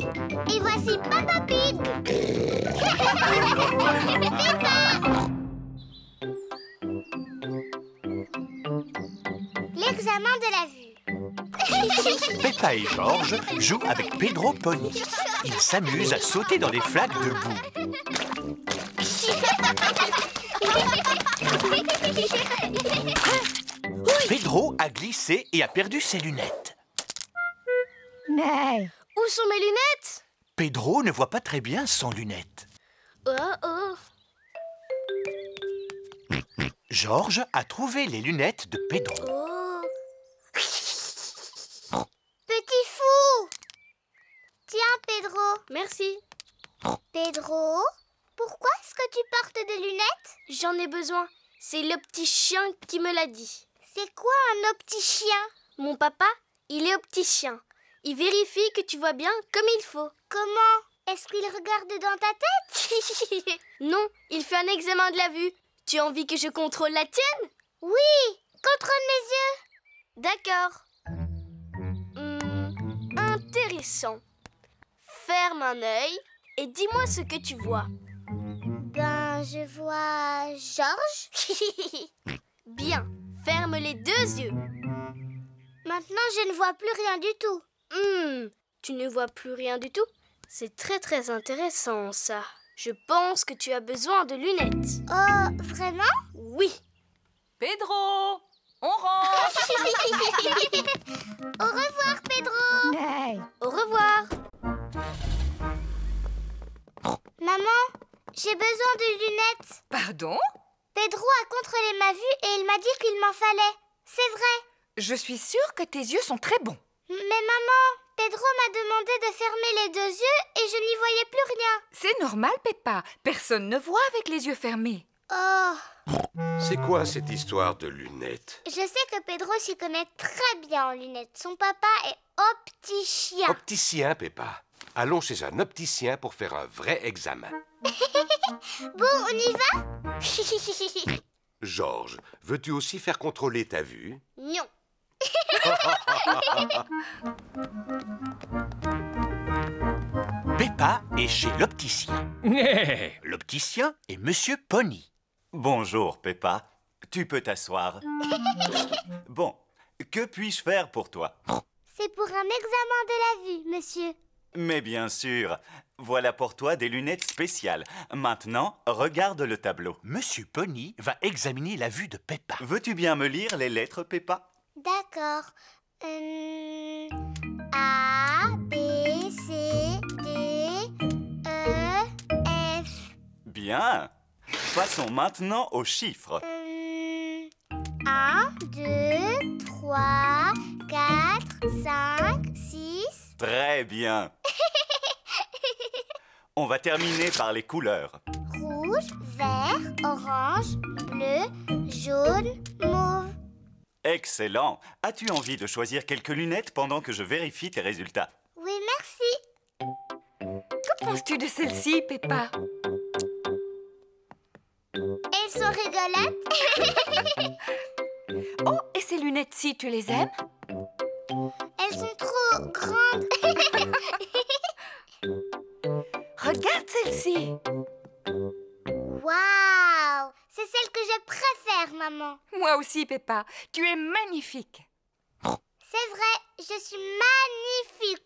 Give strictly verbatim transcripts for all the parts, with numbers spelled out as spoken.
Et voici Peppa Pig. Peppa. L'examen de la vue. Peppa et George jouent avec Pedro Pony. Ils s'amusent à sauter dans des flaques de boue. Pedro a glissé et a perdu ses lunettes. Mais... Où sont mes lunettes? Pedro ne voit pas très bien sans lunettes. Oh oh. George a trouvé les lunettes de Pedro. Oh. Petit fou. Tiens, Pedro. Merci. Pedro, pourquoi est-ce que tu portes des lunettes? J'en ai besoin. C'est le petit chien qui me l'a dit. C'est quoi un opticien? Mon papa, il est opticien. Il vérifie que tu vois bien comme il faut. Comment? Est-ce qu'il regarde dans ta tête? Non, il fait un examen de la vue. Tu as envie que je contrôle la tienne? Oui, contrôle mes yeux. D'accord. Hum, intéressant. Ferme un œil et dis-moi ce que tu vois. Ben, je vois Georges. Bien, ferme les deux yeux. Maintenant, je ne vois plus rien du tout. Hum, tu ne vois plus rien du tout? C'est très très intéressant ça. Je pense que tu as besoin de lunettes. Oh, vraiment? Oui. Pedro, on rentre. Au revoir, Pedro. Mais... Au revoir. Maman, j'ai besoin de lunettes. Pardon? Pedro a contrôlé ma vue et il m'a dit qu'il m'en fallait. C'est vrai. Je suis sûre que tes yeux sont très bons. Mais maman, Pedro m'a demandé de fermer les deux yeux et je n'y voyais plus rien. C'est normal, Peppa. Personne ne voit avec les yeux fermés. Oh, C'est quoi cette histoire de lunettes? je sais que Pedro s'y connaît très bien en lunettes. Son papa est opticien. Opticien, Peppa. Allons chez un opticien pour faire un vrai examen. Bon, on y va? Georges, veux-tu aussi faire contrôler ta vue? Non. Peppa est chez l'opticien. L'opticien est Monsieur Pony. Bonjour, Peppa. Tu peux t'asseoir. Bon, que puis-je faire pour toi? C'est pour un examen de la vue, monsieur. Mais bien sûr, voilà pour toi des lunettes spéciales. Maintenant, regarde le tableau. Monsieur Pony va examiner la vue de Peppa. Veux-tu bien me lire les lettres, Peppa? D'accord. Euh, A, B, C, D, E, F. Bien. Passons maintenant aux chiffres. Euh, un, deux, trois, quatre, cinq, six. Très bien. On va terminer par les couleurs. Rouge, vert, orange, bleu, jaune, mauve. Excellent. As-tu envie de choisir quelques lunettes pendant que je vérifie tes résultats? Oui, merci. Que penses-tu de celle-ci, Peppa? Elles sont rigolotes. Oh, et ces lunettes-ci, tu les aimes? Elles sont trop grandes. Regarde celle-ci. Waouh! C'est celle que je préfère, maman. Moi aussi, Peppa. Tu es magnifique. C'est vrai, je suis magnifique.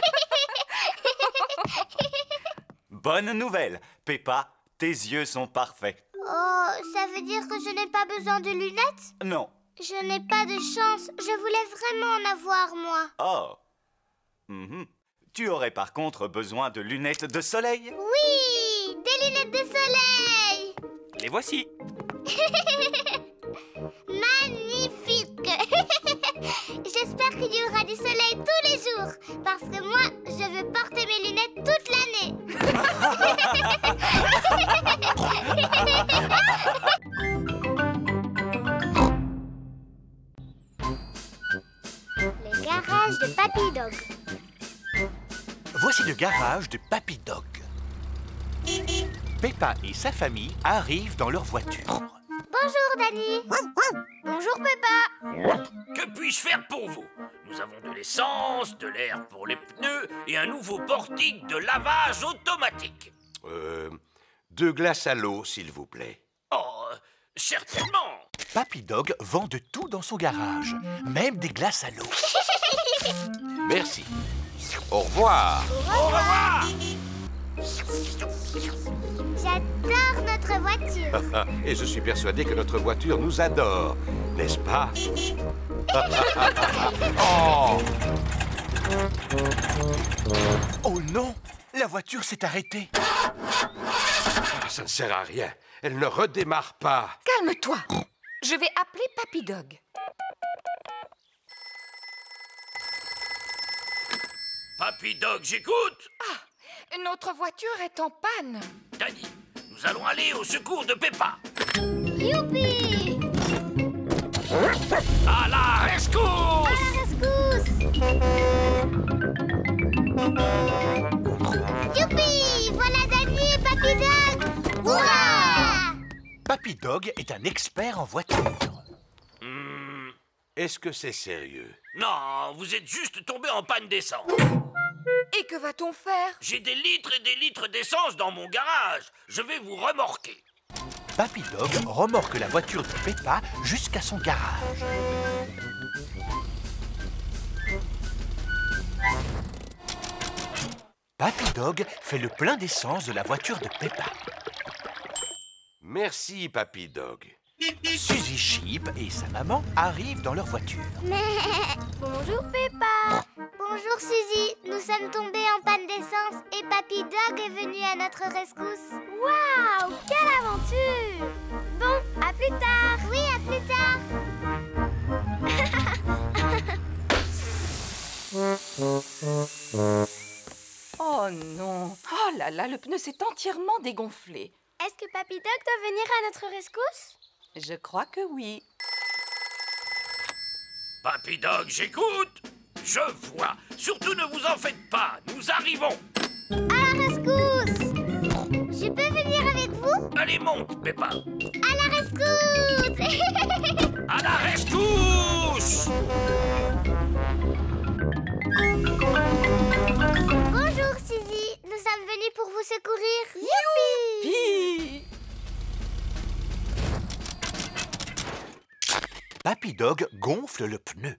Bonne nouvelle, Peppa, tes yeux sont parfaits. Oh, ça veut dire que je n'ai pas besoin de lunettes? Non. Je n'ai pas de chance. Je voulais vraiment en avoir, moi. Oh. Mhm. Tu aurais par contre besoin de lunettes de soleil. Oui, des lunettes de soleil. Les voici. Magnifique. J'espère qu'il y aura du soleil tous les jours. Parce que moi, je veux porter mes lunettes toute l'année. Le garage de Papy Dog. Voici le garage de Papy Dog. Peppa et sa famille arrivent dans leur voiture. Bonjour, Danny. Bonjour, Peppa. Que puis-je faire pour vous? Nous avons de l'essence, de l'air pour les pneus et un nouveau portique de lavage automatique. Euh, deux glaces à l'eau, s'il vous plaît. Oh, certainement. Papy Dog vend de tout dans son garage, même des glaces à l'eau. Merci. Au revoir. Au revoir. J'adore notre voiture. Et je suis persuadé que notre voiture nous adore, n'est-ce pas? Oh! Oh non! La voiture s'est arrêtée. Ah, ça ne sert à rien. Elle ne redémarre pas. Calme-toi. Je vais appeler Papy Dog. Papy Dog, j'écoute. Ah, notre voiture est en panne. Danny, nous allons aller au secours de Peppa. Youpi! À la rescousse! À la rescousse! Youpi! Voilà Danny et Papy Dog! Hurrah! Papy Dog est un expert en voiture. Hmm, Est-ce que c'est sérieux? non, vous êtes juste tombé en panne d'essence. Et que va-t-on faire? J'ai des litres et des litres d'essence dans mon garage. Je vais vous remorquer. Papy Dog remorque la voiture de Peppa jusqu'à son garage. Papy Dog fait le plein d'essence de la voiture de Peppa. Merci, Papy Dog. Suzy Sheep et sa maman arrivent dans leur voiture. Bonjour Peppa! Bonjour Suzy, nous sommes tombés en panne d'essence et Papy Dog est venu à notre rescousse. Waouh! Quelle aventure! Bon, à plus tard! Oui, à plus tard! Oh non! Oh là là, le pneu s'est entièrement dégonflé. Est-ce que Papy Dog doit venir à notre rescousse? Je crois que oui. Papy Dog, j'écoute. Je vois. Surtout ne vous en faites pas. Nous arrivons. À la rescousse! Je peux venir avec vous? Allez, monte, Peppa. À la rescousse! À la rescousse! Bonjour Suzy, nous sommes venus pour vous secourir. Youpi! Hi! Papy Dog gonfle le pneu.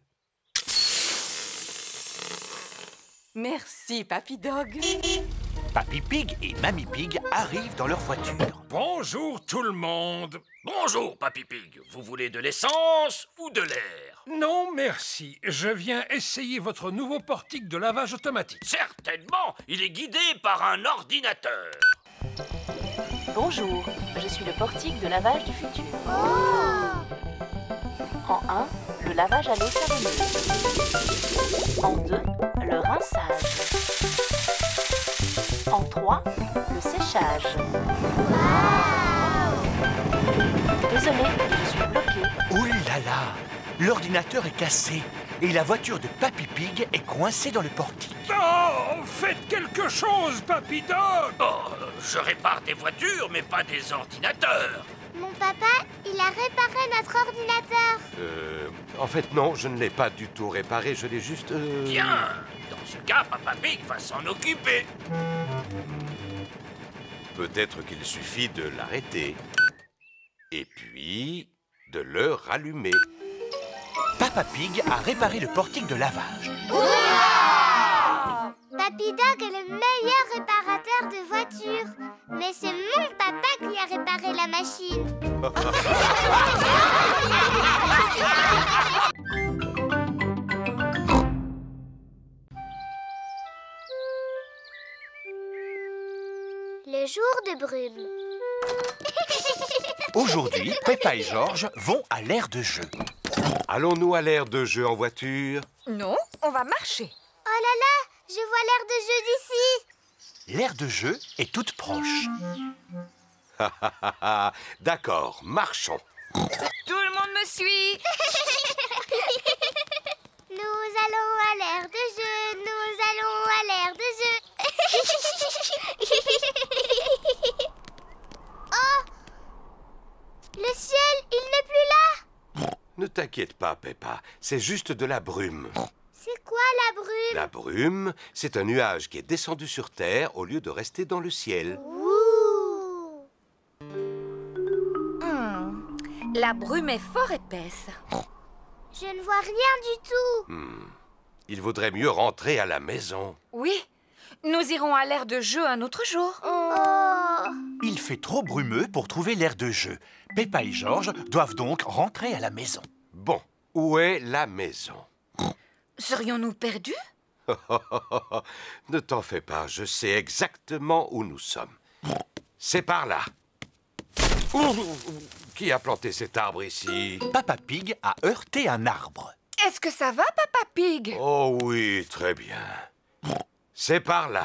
Merci, Papy Dog. Papy Pig et Mamie Pig arrivent dans leur voiture. Bonjour tout le monde. Bonjour, Papy Pig. Vous voulez de l'essence ou de l'air? Non, merci. Je viens essayer votre nouveau portique de lavage automatique. Certainement. Il est guidé par un ordinateur. Bonjour, je suis le portique de lavage du futur. En un, le lavage à l'eau savonneuse. En deux, le rinçage. En trois, le séchage. Désolé, je suis bloquée. Ouh là là! L'ordinateur est cassé et la voiture de Papy Pig est coincée dans le portique. Oh, faites quelque chose, Papy Dog! Oh, je répare des voitures, mais pas des ordinateurs. Mon papa, il a réparé notre ordinateur. Euh, en fait, non, je ne l'ai pas du tout réparé, je l'ai juste... euh, Bien. Dans ce cas, Papa Pig va s'en occuper. Peut-être qu'il suffit de l'arrêter. Et puis, de le rallumer. Papa Pig a réparé le portique de lavage. Papy Dog est le meilleur réparateur de voitures. Mais c'est mon papa qui a réparé la machine. Le jour de brume. Aujourd'hui, Peppa et George vont à l'aire de jeu. Allons-nous à l'aire de jeu en voiture? Non, on va marcher. Oh là là, je vois l'aire de jeu d'ici. L'aire de jeu est toute proche. D'accord, marchons. Tout le monde me suit. Nous allons à l'aire de jeu, nous allons à l'aire de jeu. Oh! Le ciel, il n'est plus là! Ne t'inquiète pas, Peppa, c'est juste de la brume. C'est quoi la brume? La brume, c'est un nuage qui est descendu sur Terre au lieu de rester dans le ciel. Ouh. Hmm. La brume est fort épaisse. Je ne vois rien du tout. Hmm. Il vaudrait mieux rentrer à la maison. Oui, nous irons à l'aire de jeu un autre jour. Oh. Il fait trop brumeux pour trouver l'aire de jeu. Peppa et Georges doivent donc rentrer à la maison. Bon, où est la maison? Serions-nous perdus? Ne t'en fais pas, je sais exactement où nous sommes. C'est par là. Ouh, qui a planté cet arbre ici? Papa Pig a heurté un arbre. Est-ce que ça va, Papa Pig? Oh oui, très bien. C'est par là.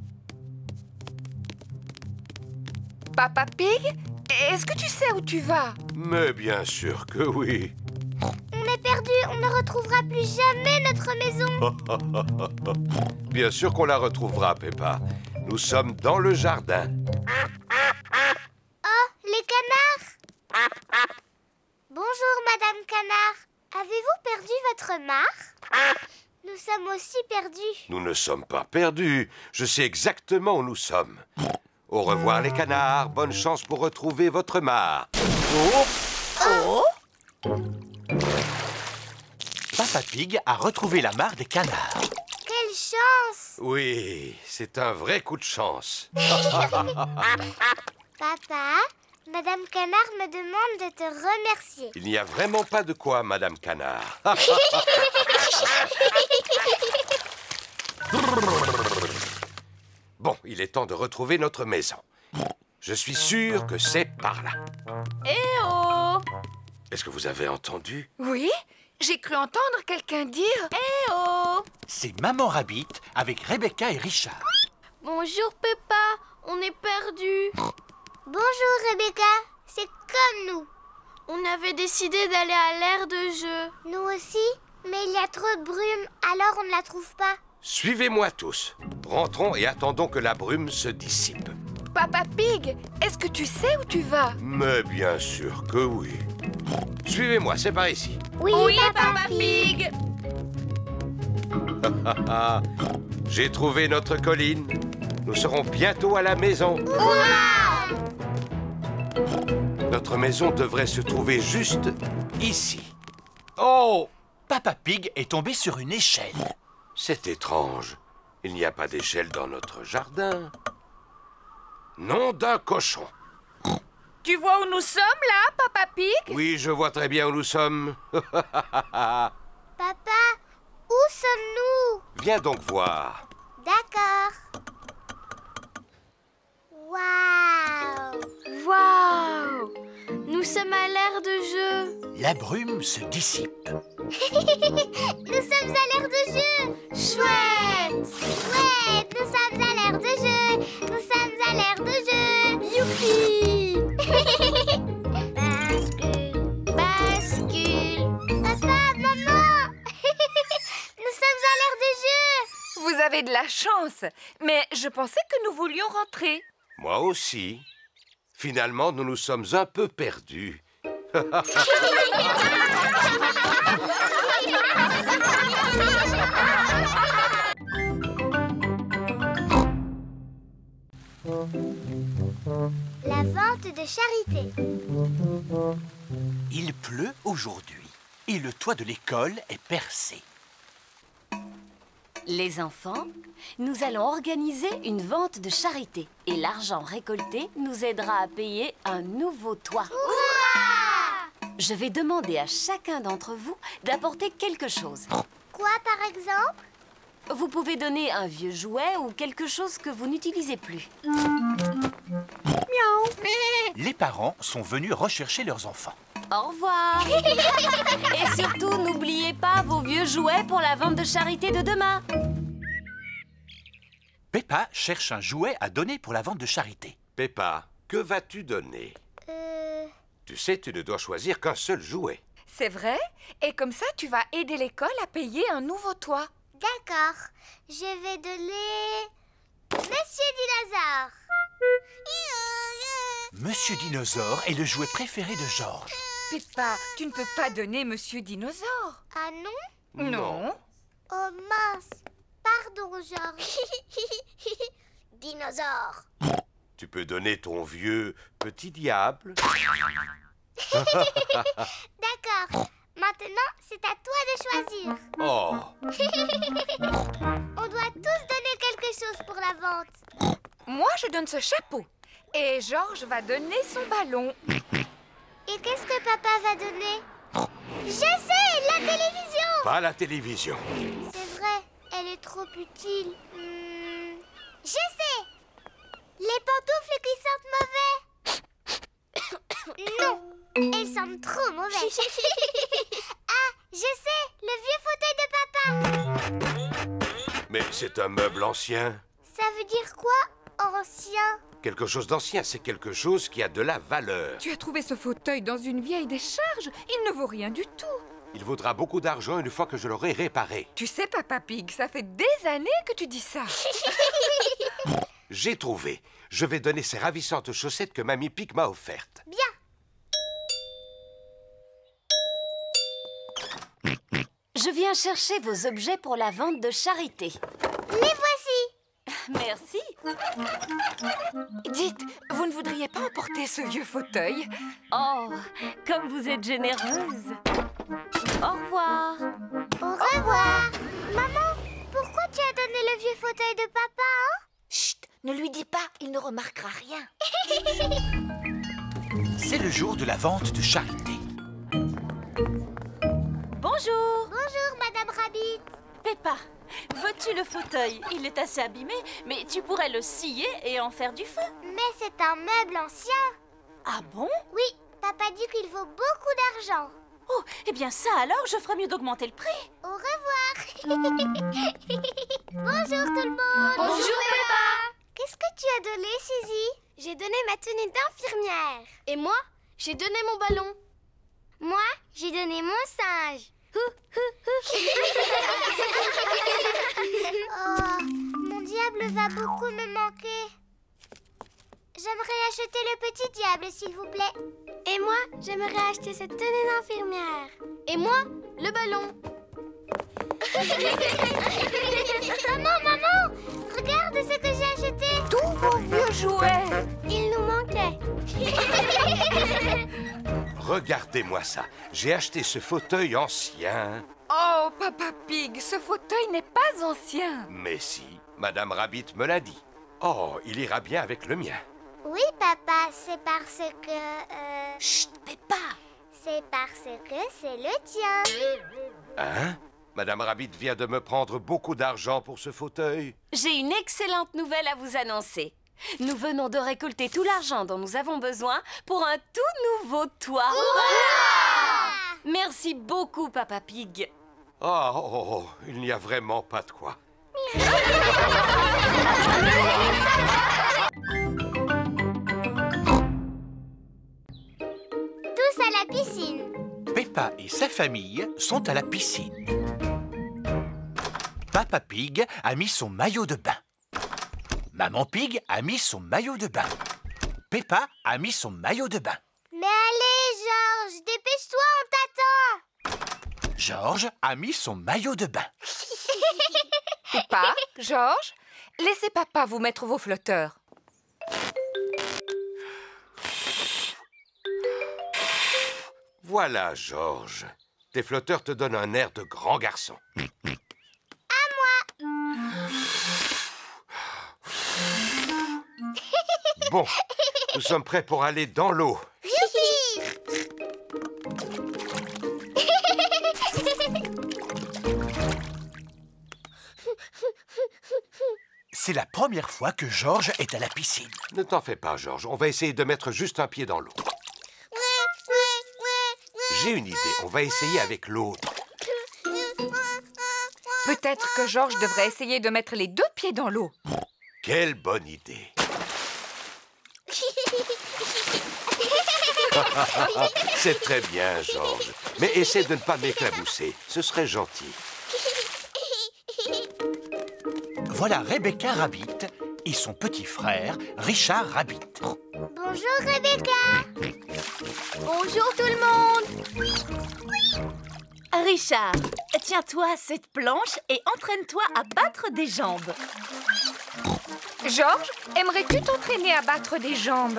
Papa Pig, est-ce que tu sais où tu vas? Mais bien sûr que oui. On est perdu, on ne retrouvera plus jamais notre maison. Bien sûr qu'on la retrouvera, Peppa. Nous sommes dans le jardin. Oh, les canards. Bonjour, Madame Canard. Avez-vous perdu votre mare? Nous sommes aussi perdus. Nous ne sommes pas perdus. Je sais exactement où nous sommes. Au revoir, les canards. Bonne chance pour retrouver votre mare. Oh! Oh! Papa Pig a retrouvé la mare des canards. Quelle chance! Oui, c'est un vrai coup de chance. Papa, Madame Canard me demande de te remercier. Il n'y a vraiment pas de quoi, Madame Canard. Bon, il est temps de retrouver notre maison. Je suis sûr que c'est par là. Eh oh! Est-ce que vous avez entendu? Oui, j'ai cru entendre quelqu'un dire « Eh oh! C'est Maman Rabbit avec Rebecca et Richard. Bonjour Peppa, on est perdus. Bonjour, Rebecca. C'est comme nous. On avait décidé d'aller à l'aire de jeu. Nous aussi, mais il y a trop de brume, alors on ne la trouve pas. Suivez-moi tous. Rentrons et attendons que la brume se dissipe. Papa Pig, est-ce que tu sais où tu vas? Mais bien sûr que oui. Suivez-moi, c'est par ici. Oui, Oui, Papa, Papa Pig. J'ai trouvé notre colline. Nous serons bientôt à la maison. Notre maison devrait se trouver juste ici. Oh! Papa Pig est tombé sur une échelle. C'est étrange. Il n'y a pas d'échelle dans notre jardin. Nom d'un cochon. Tu vois où nous sommes, là, Papa Pig? Oui, je vois très bien où nous sommes. Papa, où sommes-nous? Viens donc voir. D'accord. Waouh! Waouh! Nous sommes à l'aire de jeu. La brume se dissipe. Nous sommes à l'aire de jeu. Chouette! Chouette, nous sommes à l'aire de jeu. Nous sommes à l'aire de jeu. Youpi! Bascule, Bascule! papa, maman. Nous sommes à l'aire de jeu. Vous avez de la chance, mais je pensais que nous voulions rentrer. Moi aussi. Finalement, nous nous sommes un peu perdus. La vente de charité. Il pleut aujourd'hui et le toit de l'école est percé. Les enfants, nous allons organiser une vente de charité et l'argent récolté nous aidera à payer un nouveau toit. Hurrah! Je vais demander à chacun d'entre vous d'apporter quelque chose. Quoi, par exemple? Vous pouvez donner un vieux jouet ou quelque chose que vous n'utilisez plus. Les parents sont venus rechercher leurs enfants. Au revoir. Et surtout, n'oubliez pas vos vieux jouets pour la vente de charité de demain. Peppa cherche un jouet à donner pour la vente de charité. Peppa, que vas-tu donner? Euh... Tu sais, tu ne dois choisir qu'un seul jouet. C'est vrai? Et comme ça, tu vas aider l'école à payer un nouveau toit. D'accord. Je vais donner... Monsieur Dinosaure. Monsieur Dinosaure est le jouet préféré de Georges. Peppa, tu ne peux pas donner Monsieur Dinosaure. Ah non? Non. Oh mince. Pardon, Georges. Dinosaure. Tu peux donner ton vieux petit diable. D'accord. Maintenant, c'est à toi de choisir. Oh. On doit tous donner quelque chose pour la vente. Moi, je donne ce chapeau. Et Georges va donner son ballon. Et qu'est-ce que papa va donner? Je sais, la télévision. Pas la télévision. C'est vrai, elle est trop utile. Hmm, je sais. Les pantoufles qui sentent mauvais. Non, elles sentent trop mauvais. Ah, je sais, le vieux fauteuil de papa. Mais c'est un meuble ancien. Ça veut dire quoi, ancien? Quelque chose d'ancien, c'est quelque chose qui a de la valeur. Tu as trouvé ce fauteuil dans une vieille décharge. Il ne vaut rien du tout. Il vaudra beaucoup d'argent une fois que je l'aurai réparé. Tu sais, Papa Pig, ça fait des années que tu dis ça. J'ai trouvé. Je vais donner ces ravissantes chaussettes que Mamie Pig m'a offertes. Bien. Je viens chercher vos objets pour la vente de charité. Les voici. Merci. Dites, vous ne voudriez pas emporter ce vieux fauteuil? Oh, comme vous êtes généreuse. Au revoir. Au revoir. Maman, pourquoi tu as donné le vieux fauteuil de papa, hein? Chut, ne lui dis pas, il ne remarquera rien. C'est le jour de la vente de charité. Bonjour. Bonjour, Madame Rabbit. Peppa, veux-tu le fauteuil? Il est assez abîmé, mais tu pourrais le scier et en faire du feu. Mais c'est un meuble ancien. Ah bon? Oui, papa dit qu'il vaut beaucoup d'argent. Oh, eh bien ça alors, je ferais mieux d'augmenter le prix. Au revoir. Bonjour tout le monde. Bonjour, Peppa. Qu'est-ce que tu as donné, Suzy? J'ai donné ma tenue d'infirmière. Et moi, j'ai donné mon ballon. Moi, j'ai donné mon singe. Oh, mon diable va beaucoup me manquer. J'aimerais acheter le petit diable, s'il vous plaît. Et moi, j'aimerais acheter cette tenue d'infirmière. Et moi, le ballon. Maman, maman, regarde ce que j'ai acheté. Tous vos vieux jouets. Il nous manquait. Regardez-moi ça. J'ai acheté ce fauteuil ancien. Oh, Papa Pig, ce fauteuil n'est pas ancien. Mais si, Madame Rabbit me l'a dit. Oh, il ira bien avec le mien. Oui, papa, c'est parce que... Euh... Chut, Peppa. C'est parce que c'est le tien. Hein? Madame Rabbit vient de me prendre beaucoup d'argent pour ce fauteuil. J'ai une excellente nouvelle à vous annoncer. Nous venons de récolter tout l'argent dont nous avons besoin pour un tout nouveau toit. Hurrah! Merci beaucoup, Papa Pig. Oh, oh, oh, il n'y a vraiment pas de quoi. Tous à la piscine. Peppa et sa famille sont à la piscine. Papa Pig a mis son maillot de bain. Maman Pig a mis son maillot de bain. Peppa a mis son maillot de bain. Mais allez, Georges, dépêche-toi, on t'attend. Georges a mis son maillot de bain. Peppa, Georges, laissez papa vous mettre vos flotteurs. Voilà, Georges. Tes flotteurs te donnent un air de grand garçon. À moi. Bon, nous sommes prêts pour aller dans l'eau. C'est la première fois que Georges est à la piscine. Ne t'en fais pas, Georges. On va essayer de mettre juste un pied dans l'eau. J'ai une idée. On va essayer avec l'autre. Peut-être que Georges devrait essayer de mettre les deux pieds dans l'eau. Quelle bonne idée. C'est très bien, Georges. Mais essaie de ne pas m'éclabousser. Ce serait gentil. Voilà Rebecca Rabbit et son petit frère Richard Rabbit. Bonjour, Rebecca. Bonjour tout le monde. Richard, tiens-toi à cette planche et entraîne-toi à battre des jambes. Georges, aimerais-tu t'entraîner à battre des jambes?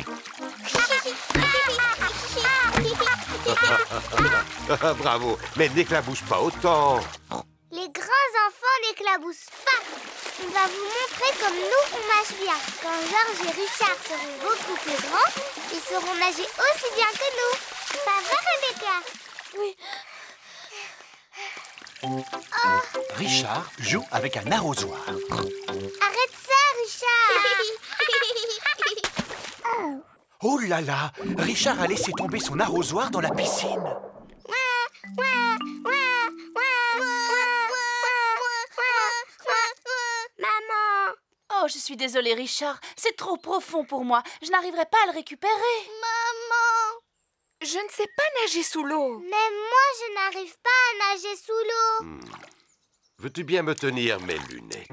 Bravo, mais n'éclabousse pas autant. Les grands enfants n'éclaboussent pas. On va vous montrer comme nous, on nage bien. Quand Georges et Richard seront beaucoup plus grands, ils sauront nager aussi bien que nous. Pas vrai, Rebecca? Oui. Oh, Richard joue avec un arrosoir. arrête ça, Richard. Oh là là, Richard a laissé tomber son arrosoir dans la piscine. Maman. Oh, je suis désolée, Richard. C'est trop profond pour moi. Je n'arriverai pas à le récupérer. Maman. Je ne sais pas nager sous l'eau. Même moi, je n'arrive pas à nager sous l'eau. Hmm. Veux-tu bien me tenir mes lunettes?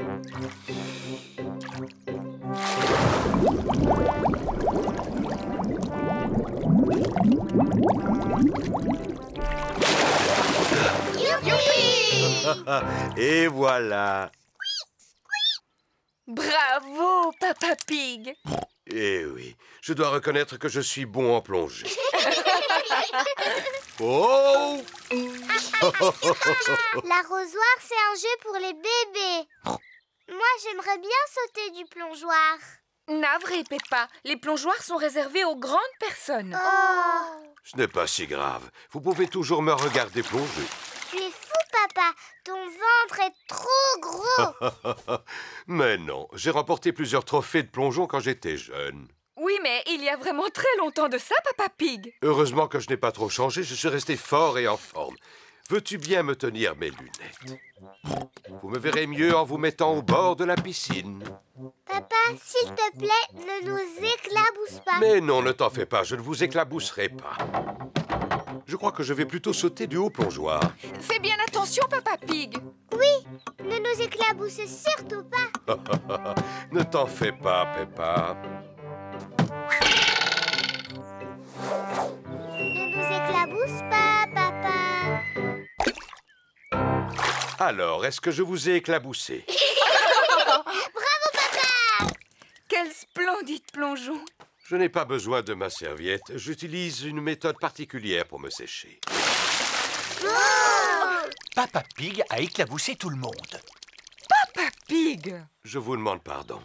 Et voilà. Bravo, Papa Pig. Eh oui, je dois reconnaître que je suis bon en plongée. Oh! L'arrosoir, c'est un jeu pour les bébés. Moi, j'aimerais bien sauter du plongeoir. Navré, Peppa. Les plongeoires sont réservés aux grandes personnes. Oh. Ce n'est pas si grave. Vous pouvez toujours me regarder plonger. Tu es fou, papa. Ton ventre est trop gros. Mais non, j'ai remporté plusieurs trophées de plongeon quand j'étais jeune. Oui, mais il y a vraiment très longtemps de ça, Papa Pig. Heureusement que je n'ai pas trop changé, je suis resté fort et en forme. Veux-tu bien me tenir mes lunettes? Vous me verrez mieux en vous mettant au bord de la piscine. Papa, s'il te plaît, ne nous éclabousse pas. Mais non, ne t'en fais pas, je ne vous éclabousserai pas. Je crois que je vais plutôt sauter du haut plongeoir. Fais bien attention, Papa Pig. Oui, ne nous éclabousse surtout pas. Ne t'en fais pas, Peppa. Ne nous éclabousse pas, papa. Alors, est-ce que je vous ai éclaboussé? Bravo, papa. Quel splendide plongeon. Je n'ai pas besoin de ma serviette. J'utilise une méthode particulière pour me sécher. Oh. Papa Pig a éclaboussé tout le monde. Papa Pig. Je vous demande pardon.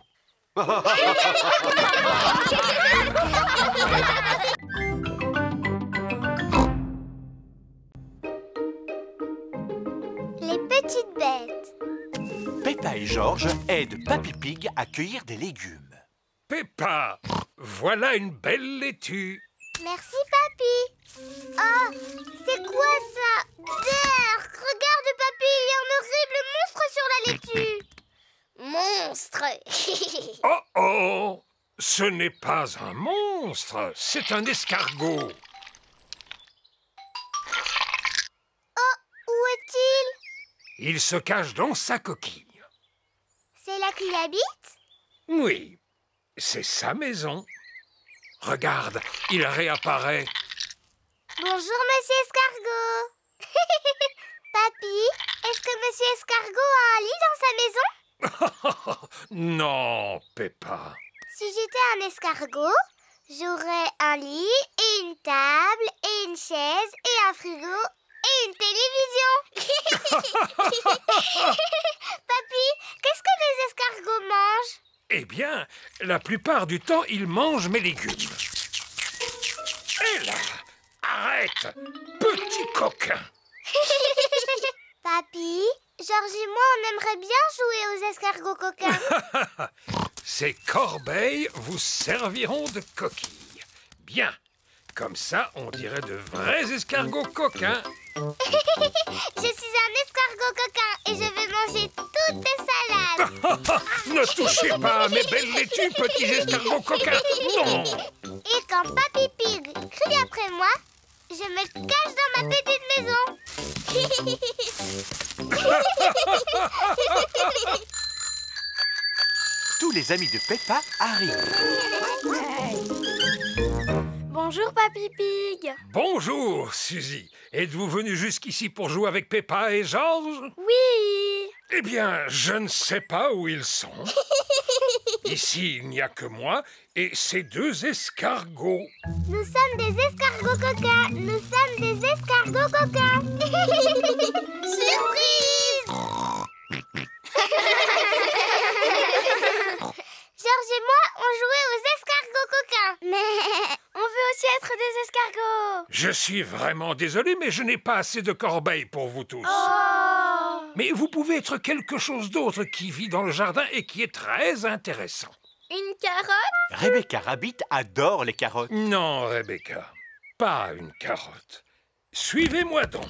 Les petites bêtes. Peppa et Georges aident Papy Pig à cueillir des légumes. Peppa, voilà une belle laitue. Merci, papy. Oh, c'est quoi ça? Berk, regarde, papy, il y a un horrible monstre sur la laitue. Monstre. Oh oh, ce n'est pas un monstre, c'est un escargot. Oh, où est-il? Il se cache dans sa coquille. C'est là qu'il habite? Oui, c'est sa maison. Regarde, il réapparaît. Bonjour, monsieur escargot. Papy, est-ce que monsieur escargot a un lit dans sa maison? Non, Peppa. Si j'étais un escargot, j'aurais un lit et une table et une chaise et un frigo et une télévision. Papy, qu'est-ce que les escargots mangent? Eh bien, la plupart du temps, ils mangent mes légumes. Et là, arrête, petit coquin. Papy, Georges et moi, on aimerait bien jouer aux escargots coquins. Ces corbeilles vous serviront de coquilles. Bien, comme ça, on dirait de vrais escargots coquins. Je suis un escargot coquin et je vais manger toutes tes salades. Ne touchez pas à mes belles laitues, petits escargots coquins. Non. Et quand Papy Pig crie après moi, je me cache dans ma petite maison. Tous les amis de Peppa arrivent. Bonjour, Papy Pig. Bonjour, Suzy. Êtes-vous venu jusqu'ici pour jouer avec Peppa et Georges? Oui. Eh bien, je ne sais pas où ils sont. Ici, il n'y a que moi et ces deux escargots. Nous sommes des escargots coquins. Nous sommes des escargots coquins. Surprise! Georges et moi, on jouait aux escargots coquins. Mais on veut aussi être des escargots. Je suis vraiment désolé, mais je n'ai pas assez de corbeilles pour vous tous. Oh. Mais vous pouvez être quelque chose d'autre qui vit dans le jardin et qui est très intéressant. Une carotte? Rebecca Rabbit adore les carottes. Non, Rebecca, pas une carotte. Suivez-moi donc.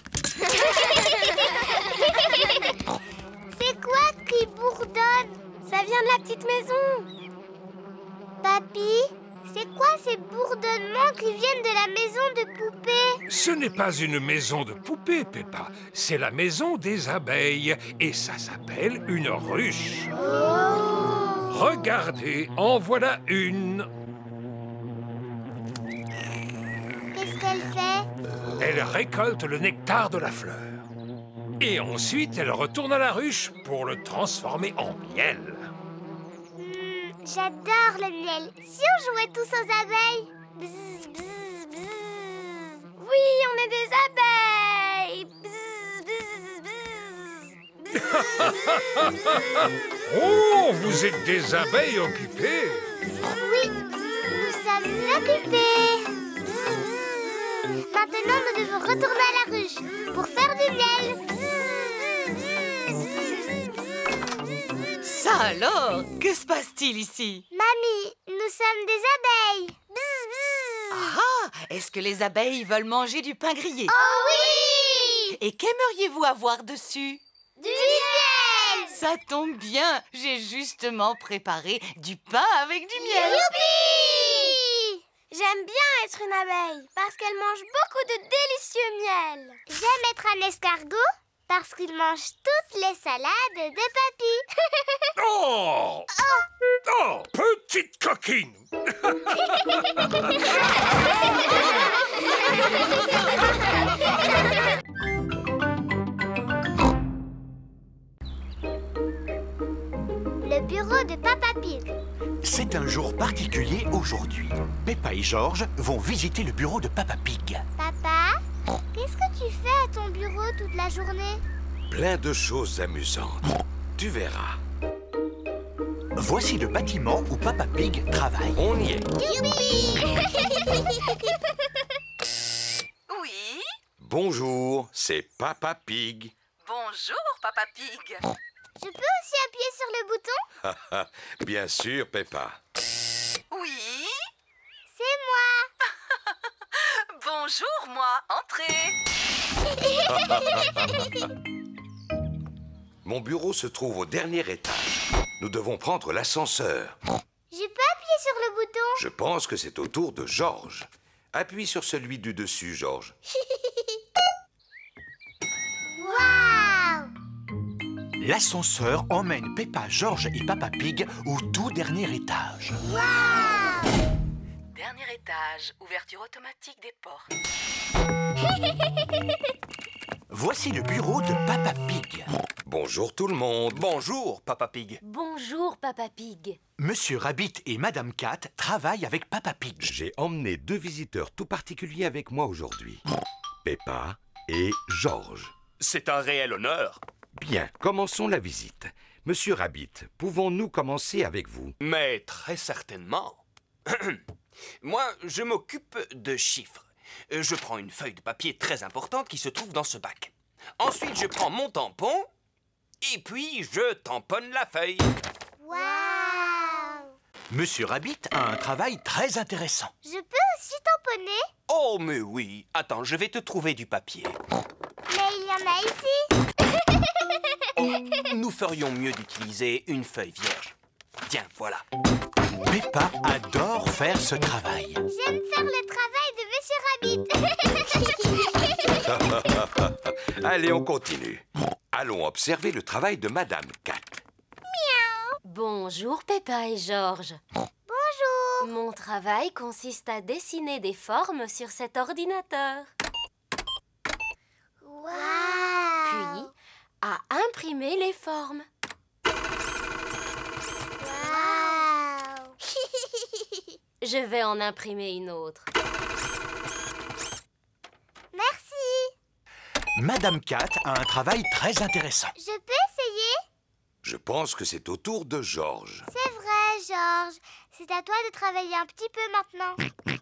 C'est quoi qui bourdonne? Ça vient de la petite maison. Papy, c'est quoi ces bourdonnements qui viennent de la maison de poupée? Ce n'est pas une maison de poupée, Peppa. C'est la maison des abeilles. Et ça s'appelle une ruche. Oh. Regardez, en voilà une. Qu'est-ce qu'elle fait? Elle récolte le nectar de la fleur. Et ensuite, elle retourne à la ruche pour le transformer en miel. Mmh, j'adore le miel. Si on jouait tous aux abeilles? Bzz, bzz, bzz. Oui, on est des abeilles. Bzz, bzz, bzz. Oh, vous êtes des abeilles occupées. Oui, nous sommes occupés. Maintenant, nous devons retourner à la ruche pour faire du miel. Ça alors, que se passe-t-il ici? Mamie, nous sommes des abeilles. Ah, est-ce que les abeilles veulent manger du pain grillé? Oh oui! Et qu'aimeriez-vous avoir dessus? Du miel! Ça tombe bien, j'ai justement préparé du pain avec du miel. Youpi! J'aime bien être une abeille parce qu'elle mange beaucoup de délicieux miel. J'aime être un escargot parce qu'il mange toutes les salades de Papy. Oh! Oh! Oh, petite coquine! Le bureau de Papa Pig. C'est un jour particulier aujourd'hui. Peppa et Georges vont visiter le bureau de Papa Pig. Papa, qu'est-ce que tu fais à ton bureau toute la journée? Plein de choses amusantes. Tu verras. Voici le bâtiment où Papa Pig travaille. On y est. Youpi! Oui? Bonjour, c'est Papa Pig. Bonjour, Papa Pig. Je peux aussi appuyer sur le bouton? Bien sûr, Peppa. Oui? C'est moi. Bonjour, moi. Entrez. Mon bureau se trouve au dernier étage. Nous devons prendre l'ascenseur. Je peux appuyer sur le bouton? Je pense que c'est au tour de Georges. Appuie sur celui du dessus, Georges. Waouh! L'ascenseur emmène Peppa, Georges et Papa Pig au tout dernier étage. Waouh! Dernier étage, ouverture automatique des portes. Voici le bureau de Papa Pig. Bonjour tout le monde. Bonjour, Papa Pig. Bonjour, Papa Pig. Monsieur Rabbit et Madame Cat travaillent avec Papa Pig. J'ai emmené deux visiteurs tout particuliers avec moi aujourd'hui. Peppa et Georges. C'est un réel honneur. Bien, commençons la visite. Monsieur Rabbit, pouvons-nous commencer avec vous? Mais très certainement. Moi, je m'occupe de chiffres. Je prends une feuille de papier très importante qui se trouve dans ce bac. Ensuite, je prends mon tampon et puis je tamponne la feuille. Waouh! Monsieur Rabbit a un travail très intéressant. Je peux aussi tamponner? Oh, mais oui. Attends, je vais te trouver du papier. Mais il y en a ici. Oh, nous ferions mieux d'utiliser une feuille vierge. Tiens, voilà. Peppa adore faire ce travail. J'aime faire le travail de Monsieur Rabbit. Allez, on continue. Allons observer le travail de Madame Cat. Bonjour, Peppa et Georges. Bonjour. Mon travail consiste à dessiner des formes sur cet ordinateur. Wow. Puis, à imprimer les formes. Wow. Je vais en imprimer une autre. Merci. Madame Cat a un travail très intéressant. Je peux essayer? Je pense que c'est au tour de Georges. C'est vrai, Georges. C'est à toi de travailler un petit peu maintenant.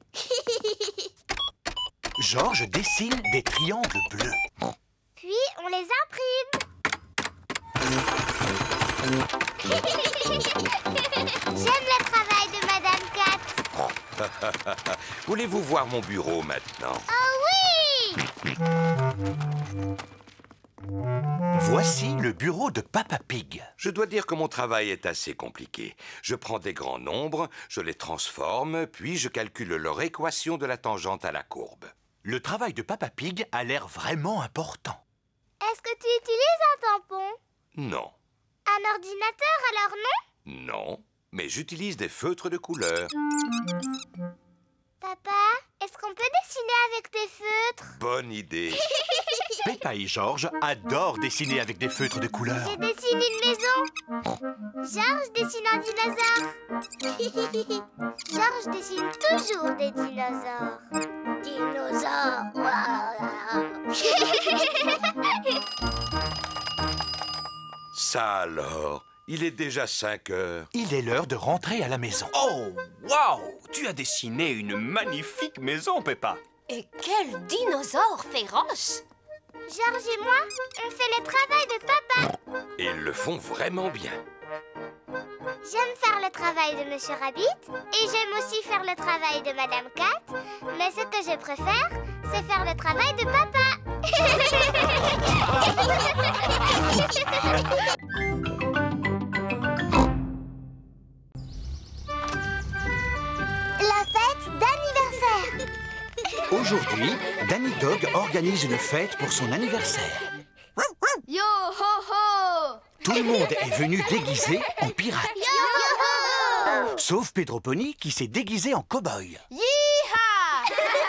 Georges dessine des triangles bleus. Puis, on les imprime. J'aime le travail de Madame Cat. Voulez-vous voir mon bureau maintenant? Oh oui! Voici le bureau de Papa Pig. Je dois dire que mon travail est assez compliqué. Je prends des grands nombres, je les transforme, puis je calcule leur équation de la tangente à la courbe. Le travail de Papa Pig a l'air vraiment important. Est-ce que tu utilises un tampon? Non. Un ordinateur alors non? Non, mais j'utilise des feutres de couleur. Papa, est-ce qu'on peut dessiner avec des feutres? Bonne idée. Peppa et Georges adorent dessiner avec des feutres de couleur. J'ai dessiné une maison. Georges dessine un dinosaure. Georges dessine toujours des dinosaures. Dinosaures. Ça alors, il est déjà cinq heures. Il est l'heure de rentrer à la maison. Oh, waouh! Tu as dessiné une magnifique maison, Peppa. Et quel dinosaure féroce! Georges et moi, on fait le travail de papa. Et ils le font vraiment bien. J'aime faire le travail de Monsieur Rabbit et j'aime aussi faire le travail de Madame Cat. Mais ce que je préfère, c'est faire le travail de papa. La fête d'anniversaire. Aujourd'hui, Danny Dog organise une fête pour son anniversaire. Yo ho ho! Tout le monde est venu déguisé en pirate. Yo ho ho! Sauf Pedro Pony qui s'est déguisé en cow-boy. Yeeha!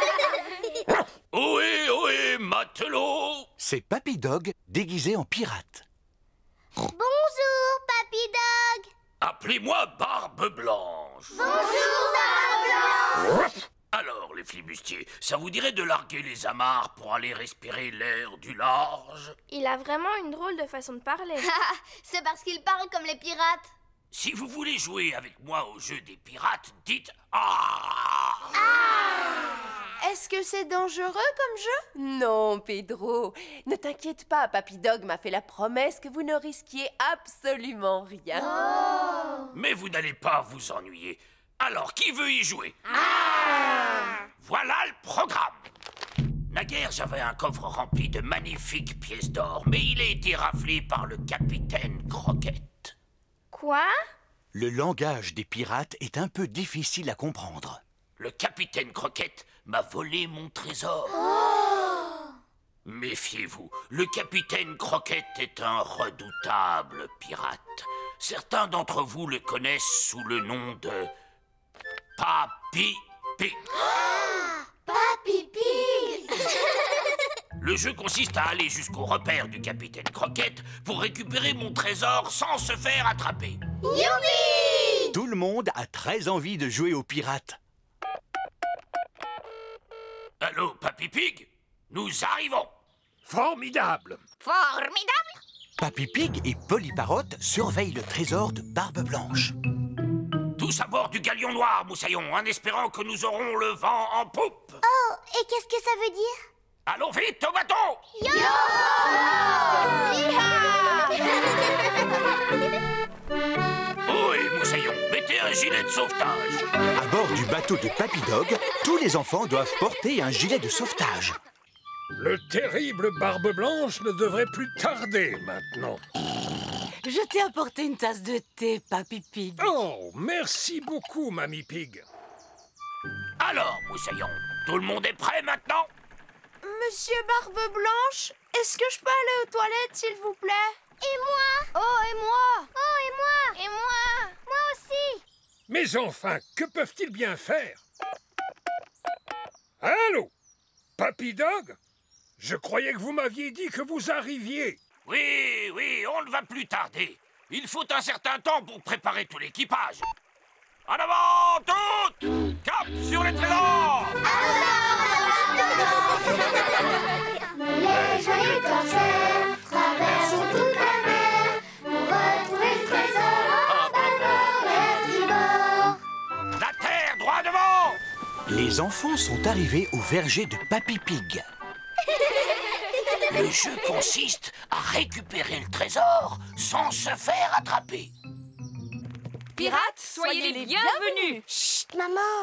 Ohé, ohé, matelot! C'est Papy Dog déguisé en pirate. Bonjour, Papy Dog. Appelez-moi Barbe Blanche. Bonjour, Barbe Blanche. Alors, les flibustiers, ça vous dirait de larguer les amarres pour aller respirer l'air du large? Il a vraiment une drôle de façon de parler. C'est parce qu'il parle comme les pirates. Si vous voulez jouer avec moi au jeu des pirates, dites ah! Est-ce que c'est dangereux comme jeu? Non, Pedro. Ne t'inquiète pas, Papy Dog m'a fait la promesse que vous ne risquiez absolument rien. Mais vous n'allez pas vous ennuyer. Alors, qui veut y jouer? Voilà le programme. Naguère, j'avais un coffre rempli de magnifiques pièces d'or, mais il a été raflé par le capitaine Croquette. Quoi? Le langage des pirates est un peu difficile à comprendre. Le capitaine Croquette m'a volé mon trésor. Méfiez-vous, le capitaine Croquette est un redoutable pirate. Certains d'entre vous le connaissent sous le nom de Papy Pig. Papy Pig. Le jeu consiste à aller jusqu'au repère du capitaine Croquette pour récupérer mon trésor sans se faire attraper. Youpi! Tout le monde a très envie de jouer aux pirates. Allô, Papy Pig? Nous arrivons. Formidable. Formidable. Papy Pig et Polly Parrot surveillent le trésor de Barbe Blanche. Tous à bord du galion noir, Moussaillon, en espérant que nous aurons le vent en poupe. Oh, et qu'est-ce que ça veut dire? Allons vite au bateau! Yo! Oh, et Moussaillon, mettez un gilet de sauvetage. À bord du bateau de Papy Dog, tous les enfants doivent porter un gilet de sauvetage. Le terrible Barbe Blanche ne devrait plus tarder maintenant. Je t'ai apporté une tasse de thé, Papy Pig. Oh, merci beaucoup, Mamie Pig. Alors, Moussaillon, tout le monde est prêt maintenant? Monsieur Barbe Blanche, est-ce que je peux aller aux toilettes, s'il vous plaît? Et moi? Oh, et moi? Oh, et moi? Et moi? Moi aussi. Mais enfin, que peuvent-ils bien faire? Allô? Papy Dog? Je croyais que vous m'aviez dit que vous arriviez. Oui, oui, on ne va plus tarder. Il faut un certain temps pour préparer tout l'équipage. En avant, toutes! Cap sur les trésors! Les joyeux corsaires traversent toute la mer pour retrouver le trésor en bâbord et tribord. La terre, droit devant! Les enfants sont arrivés au verger de Papy Pig. Le jeu consiste à récupérer le trésor sans se faire attraper. Pirates, soyez les bienvenus. Chut, maman.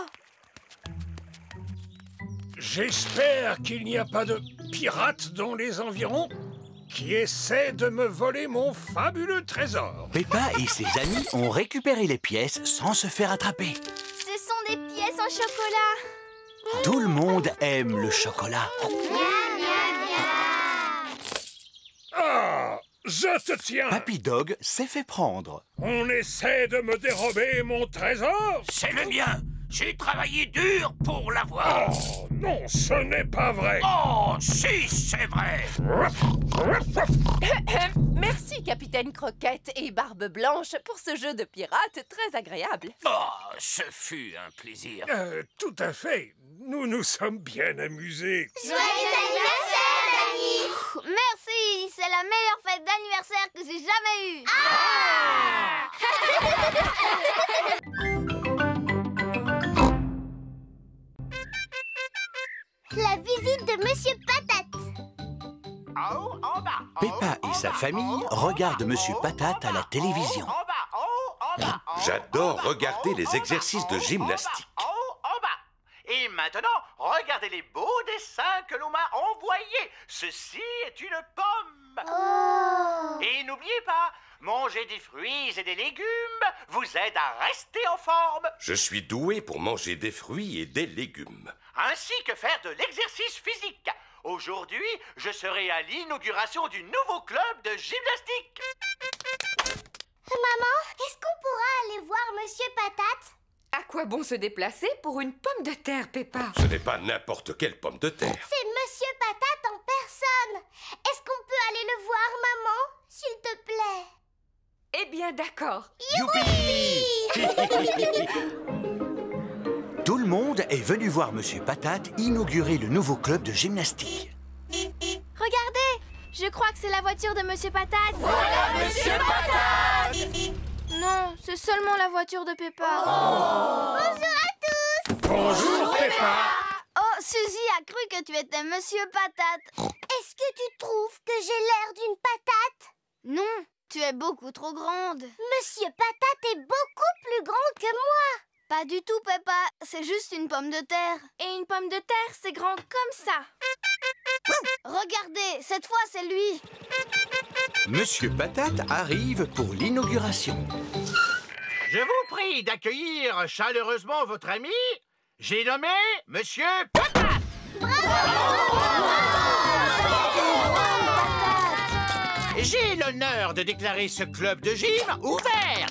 J'espère qu'il n'y a pas de pirates dans les environs qui essaient de me voler mon fabuleux trésor. Peppa et ses amis ont récupéré les pièces sans se faire attraper. Ce sont des pièces en chocolat. Tout le monde aime le chocolat. Ah, je te tiens. Papy Dog s'est fait prendre. On essaie de me dérober mon trésor? C'est le mien. J'ai travaillé dur pour l'avoir. Oh, non, ce n'est pas vrai. Oh, si, c'est vrai. Merci, Capitaine Croquette et Barbe Blanche, pour ce jeu de pirates très agréable. Oh, ce fut un plaisir. Euh, tout à fait. Nous nous sommes bien amusés. Joyeux anniversaire, Dani! Merci, c'est la meilleure fête d'anniversaire que j'ai jamais eue. Ah! La visite de Monsieur Patate. Peppa et sa famille regardent Monsieur Patate à la télévision. J'adore regarder les exercices de gymnastique. Et maintenant, regardez les beaux dessins que l'on m'a envoyés. Ceci est une pomme. Oh. Et n'oubliez pas, manger des fruits et des légumes vous aide à rester en forme. Je suis doué pour manger des fruits et des légumes. Ainsi que faire de l'exercice physique. Aujourd'hui, je serai à l'inauguration du nouveau club de gymnastique. Maman, est-ce qu'on pourra aller voir Monsieur Patate? À quoi bon se déplacer pour une pomme de terre, Peppa? Ce n'est pas n'importe quelle pomme de terre. C'est Monsieur Patate en personne. Est-ce qu'on peut aller le voir, maman? S'il te plaît. Eh bien, d'accord. Youpi! Tout le monde est venu voir Monsieur Patate inaugurer le nouveau club de gymnastique. Regardez, je crois que c'est la voiture de Monsieur Patate. Voilà Monsieur Patate! Non, c'est seulement la voiture de Peppa. Oh. Bonjour à tous. Bonjour, Peppa. Oh, Suzy a cru que tu étais Monsieur Patate. Est-ce que tu trouves que j'ai l'air d'une patate? Non, tu es beaucoup trop grande. Monsieur Patate est beaucoup plus grand que moi. Pas du tout, Peppa. C'est juste une pomme de terre. Et une pomme de terre, c'est grand comme ça. Regardez, cette fois, c'est lui. Monsieur Patate arrive pour l'inauguration. Je vous prie d'accueillir chaleureusement votre ami. J'ai nommé Monsieur Patate. J'ai l'honneur de déclarer ce club de gym ouvert.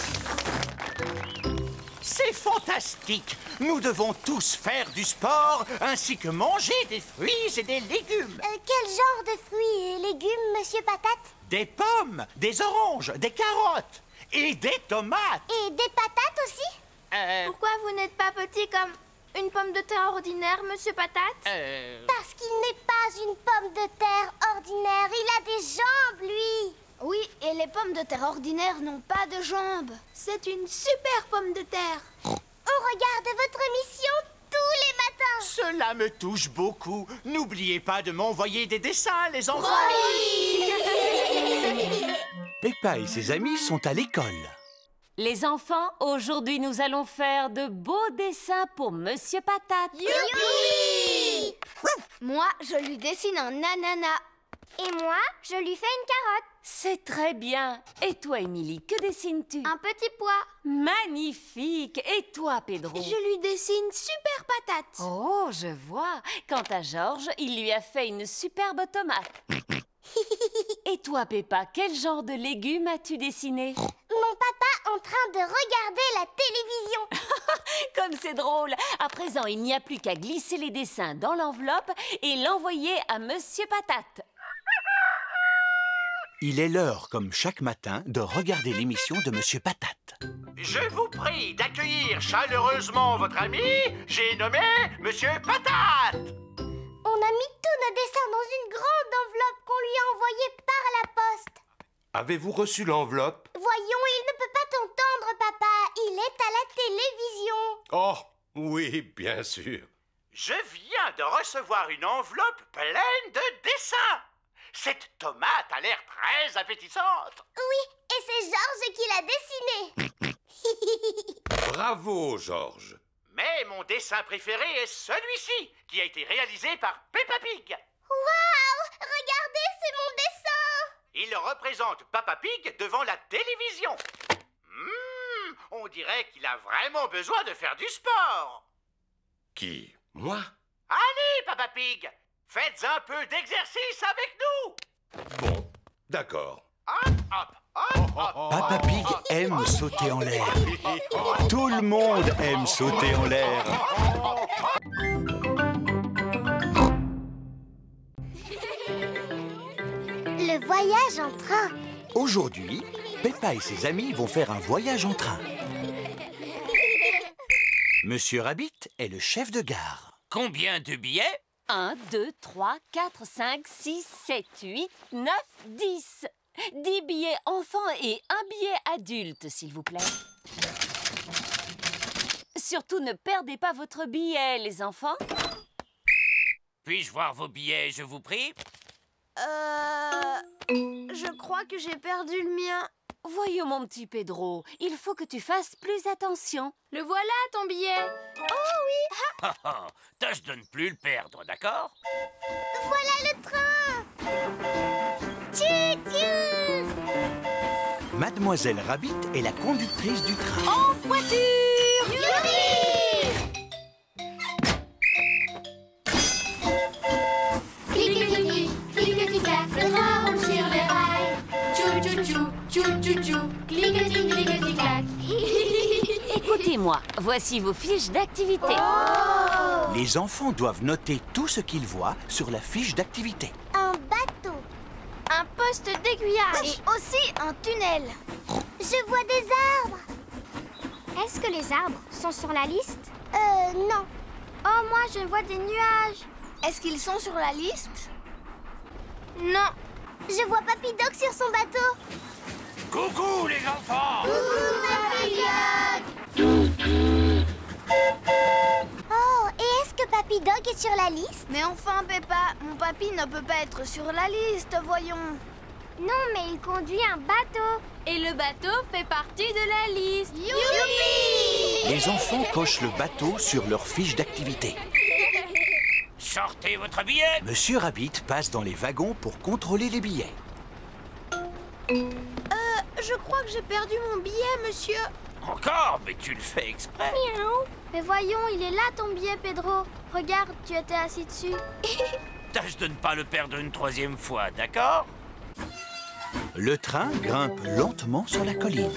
C'est fantastique. Nous devons tous faire du sport ainsi que manger des fruits et des légumes. Euh, quel genre de fruits et légumes, Monsieur Patate? Des pommes, des oranges, des carottes et des tomates. Et des patates aussi? Euh... Pourquoi vous n'êtes pas petit comme une pomme de terre ordinaire, Monsieur Patate? Euh... Parce qu'il n'est pas une pomme de terre ordinaire. Il a des jambes, lui. Oui, et les pommes de terre ordinaires n'ont pas de jambes. C'est une super pomme de terre. On regarde votre émission tous les matins. Cela me touche beaucoup. N'oubliez pas de m'envoyer des dessins, les enfants. Oui. Peppa et ses amis sont à l'école. Les enfants, aujourd'hui nous allons faire de beaux dessins pour Monsieur Patate. Youpi! Moi, je lui dessine un ananas. Et moi, je lui fais une carotte. C'est très bien. Et toi, Émilie, que dessines-tu? Un petit pois. Magnifique. Et toi, Pedro? Je lui dessine super patate. Oh, je vois. Quant à Georges, il lui a fait une superbe tomate. Et toi, Peppa, quel genre de légumes as-tu dessiné? Mon papa en train de regarder la télévision. Comme c'est drôle! À présent, il n'y a plus qu'à glisser les dessins dans l'enveloppe et l'envoyer à Monsieur Patate. Il est l'heure, comme chaque matin, de regarder l'émission de Monsieur Patate. Je vous prie d'accueillir chaleureusement votre ami, j'ai nommé Monsieur Patate. On a mis tous nos dessins dans une grande enveloppe qu'on lui a envoyée par la poste. Avez-vous reçu l'enveloppe? Voyons, il ne peut pas t'entendre, papa. Il est à la télévision. Oh, oui, bien sûr. Je viens de recevoir une enveloppe pleine de dessins. Cette tomate a l'air très appétissante. Oui, et c'est Georges qui l'a dessinée. Bravo, Georges. Mais mon dessin préféré est celui-ci, qui a été réalisé par Peppa Pig. Waouh! Regardez, c'est mon dessin! Il représente Peppa Pig devant la télévision. Mmh, on dirait qu'il a vraiment besoin de faire du sport. Qui? Moi? Allez, Peppa Pig, faites un peu d'exercice avec nous. Bon, d'accord. Hop, hop, hop, hop. Peppa Pig aime sauter en l'air. Tout le monde aime sauter en l'air. Le voyage en train. Aujourd'hui, Peppa et ses amis vont faire un voyage en train. Monsieur Rabbit est le chef de gare. Combien de billets? un, deux, trois, quatre, cinq, six, sept, huit, neuf, dix. dix billets enfants et un billet adulte, s'il vous plaît. Surtout, ne perdez pas votre billet, les enfants. Puis-je voir vos billets, je vous prie? Euh... Je crois que j'ai perdu le mien. Voyons, mon petit Pedro, il faut que tu fasses plus attention. Le voilà, ton billet. Oh oui. Ah, ah, tâche de ne plus le perdre, d'accord? Voilà le train. Tchou-tchou. Mademoiselle Rabbit est la conductrice du train. En voiture! Youpi! Clic-clic-clic, clic-clic-clac, le train roule sur les rails. Tchou-tchou-tchou, tchou-tchou-tchou, clic-clic, clic-clic-clac. Écoutez-moi, voici vos fiches d'activité. Oh! Les enfants doivent noter tout ce qu'ils voient sur la fiche d'activité. Un bateau. Un poste d'aiguillage. Et aussi un tunnel. Je vois des arbres. Est-ce que les arbres sont sur la liste? Euh, non. Oh, moi, je vois des nuages. Est-ce qu'ils sont sur la liste? Non. Je vois Papy Dog sur son bateau. Coucou, les enfants! Coucou, Papy Dog. Oh, et est-ce que Papy Dog est sur la liste? Mais enfin, Peppa, mon papy ne peut pas être sur la liste, voyons. Non, mais il conduit un bateau. Et le bateau fait partie de la liste. Youpi! Les enfants cochent le bateau sur leur fiche d'activité. Sortez votre billet! Monsieur Rabbit passe dans les wagons pour contrôler les billets. Euh, je crois que j'ai perdu mon billet, monsieur. Encore? Mais tu le fais exprès. Miaou. Mais voyons, il est là ton billet, Pedro. Regarde, tu étais assis dessus. Tâche de ne pas le perdre une troisième fois, d'accord? Le train grimpe lentement sur la colline.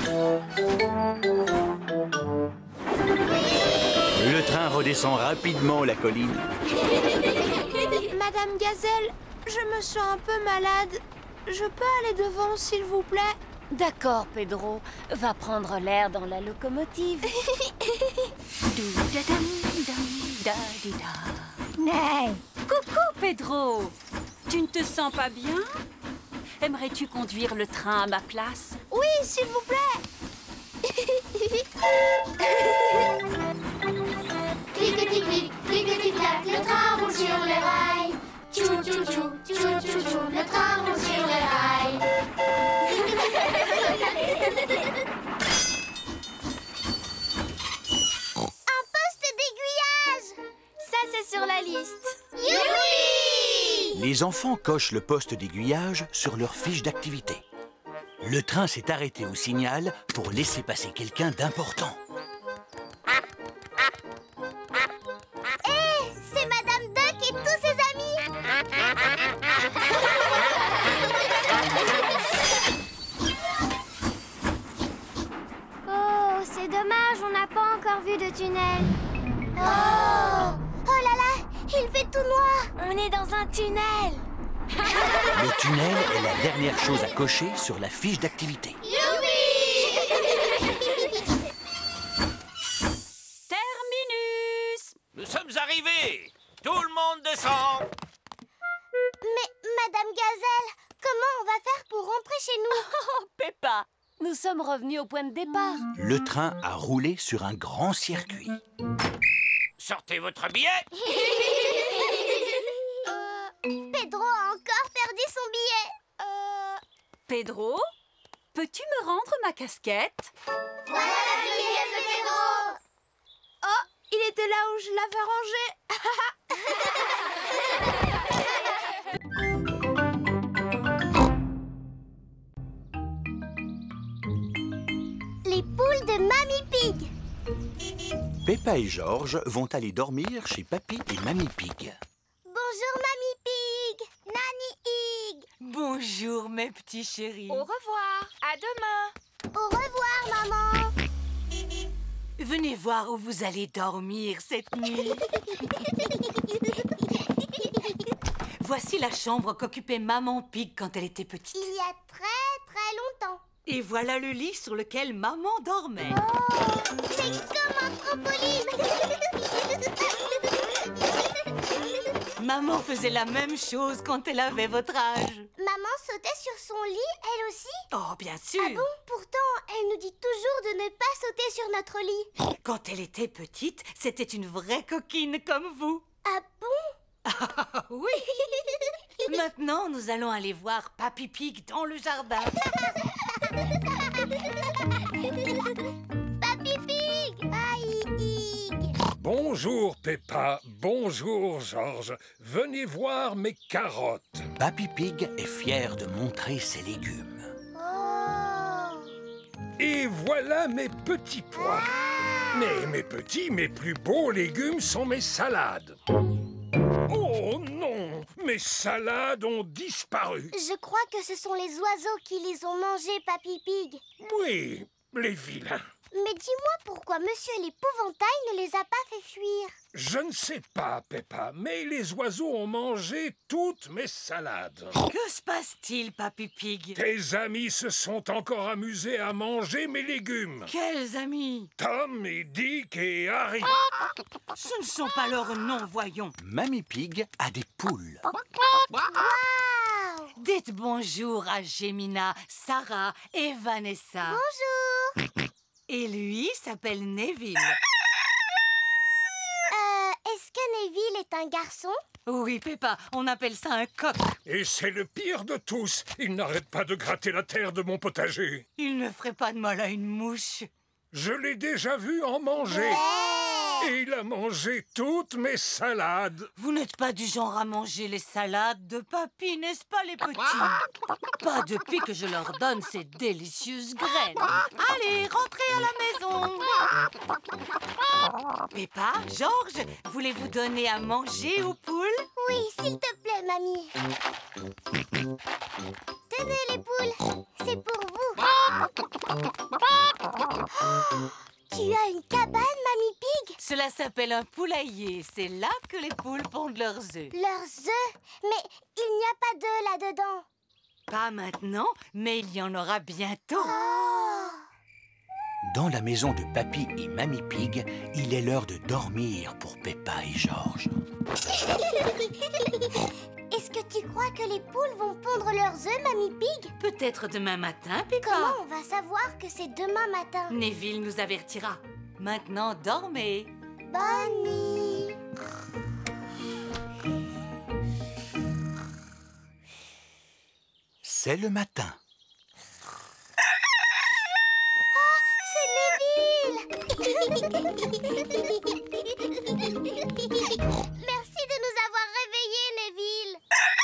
Le train redescend rapidement la colline. Madame Gazelle, je me sens un peu malade. Je peux aller devant, s'il vous plaît? D'accord, Pedro. Va prendre l'air dans la locomotive. Hey, coucou, Pedro. Tu ne te sens pas bien? Aimerais-tu conduire le train à ma place? Oui, s'il vous plaît. Clic-clic-clic, clic-clic-clac, le train roule sur les rails. Tchou-tchou-tchou, tchou-tchou-tchou, le train roule sur les rails. Un poste d'aiguillage. Ça, c'est sur la liste. Youpi! Les enfants cochent le poste d'aiguillage sur leur fiche d'activité. Le train s'est arrêté au signal pour laisser passer quelqu'un d'important. Hé, c'est Madame Duck et tous ses amis. plus de tunnel. Oh! Oh là là! Il fait tout noir! On est dans un tunnel. Le tunnel est la dernière chose à cocher sur la fiche d'activité. Terminus! Nous sommes arrivés. Tout le monde descend. Mais, Madame Gazelle, comment on va faire pour rentrer chez nous? Oh, Peppa, nous sommes revenus au point de départ. Le train a roulé sur un grand circuit. Sortez votre billet. euh, Pedro a encore perdu son billet. Euh... Pedro, peux-tu me rendre ma casquette? Voilà le billet de Pedro. Oh, il était là où je l'avais rangé. Les poules de Mamie Pig. Peppa et Georges vont aller dormir chez Papy et Mamie Pig. Bonjour Mamie Pig, Nanny Pig. Bonjour mes petits chéris. Au revoir, à demain. Au revoir maman. Venez voir où vous allez dormir cette nuit. Voici la chambre qu'occupait Maman Pig quand elle était petite. Il y a très très longtemps. Et voilà le lit sur lequel Maman dormait. Oh, c'est comme un trampoline. Maman faisait la même chose quand elle avait votre âge. Maman sautait sur son lit, elle aussi? Oh, bien sûr. Ah bon? Pourtant, elle nous dit toujours de ne pas sauter sur notre lit. Quand elle était petite, c'était une vraie coquine comme vous. Ah bon? Ah oui. Maintenant, nous allons aller voir Papy Pig dans le jardin. Papy Pig! Papy Pig! Bonjour Peppa, bonjour Georges. Venez voir mes carottes. Papy Pig est fier de montrer ses légumes. Oh. Et voilà mes petits pois. Mais mes petits, mes plus beaux légumes sont mes salades. Oh non, mes salades ont disparu. Je crois que ce sont les oiseaux qui les ont mangés, Papy Pig. Oui, les vilains. Mais dis-moi pourquoi Monsieur l'Épouvantail ne les a pas fait fuir. Je ne sais pas, Peppa, mais les oiseaux ont mangé toutes mes salades. Que se passe-t-il, Papy Pig? Tes amis se sont encore amusés à manger mes légumes. Quels amis? Tom et Dick et Harry. Ce ne sont pas leurs noms, voyons. Mamie Pig a des poules. Wow! Dites bonjour à Gemina, Sarah et Vanessa. Bonjour. Et lui s'appelle Neville. Euh, est-ce que Neville est un garçon? Oui, Peppa, on appelle ça un coq. Et c'est le pire de tous. Il n'arrête pas de gratter la terre de mon potager. Il ne ferait pas de mal à une mouche. Je l'ai déjà vu en manger. Ouais. Et il a mangé toutes mes salades. Vous n'êtes pas du genre à manger les salades de papy, n'est-ce pas, les petits? Pas depuis que je leur donne ces délicieuses graines. Allez, rentrez à la maison. Peppa, Georges, voulez-vous donner à manger aux poules? Oui, s'il te plaît, mamie. Tenez les poules, c'est pour vous. Oh, tu as une cabane, Mamie Pig? Cela s'appelle un poulailler. C'est là que les poules pondent leurs œufs. Leurs œufs? Mais il n'y a pas d'œufs là-dedans. Pas maintenant, mais il y en aura bientôt. Oh. Dans la maison de Papy et Mamie Pig, il est l'heure de dormir pour Peppa et Georges. Est-ce que tu crois que les poules vont pondre leurs œufs, Mamie Pig? Peut-être demain matin, Peppa. Comment on va savoir que c'est demain matin? Neville nous avertira. Maintenant, dormez. Bonne nuit. C'est le matin. Oh, c'est Neville. Merci de nous avoir réveillés, Neville.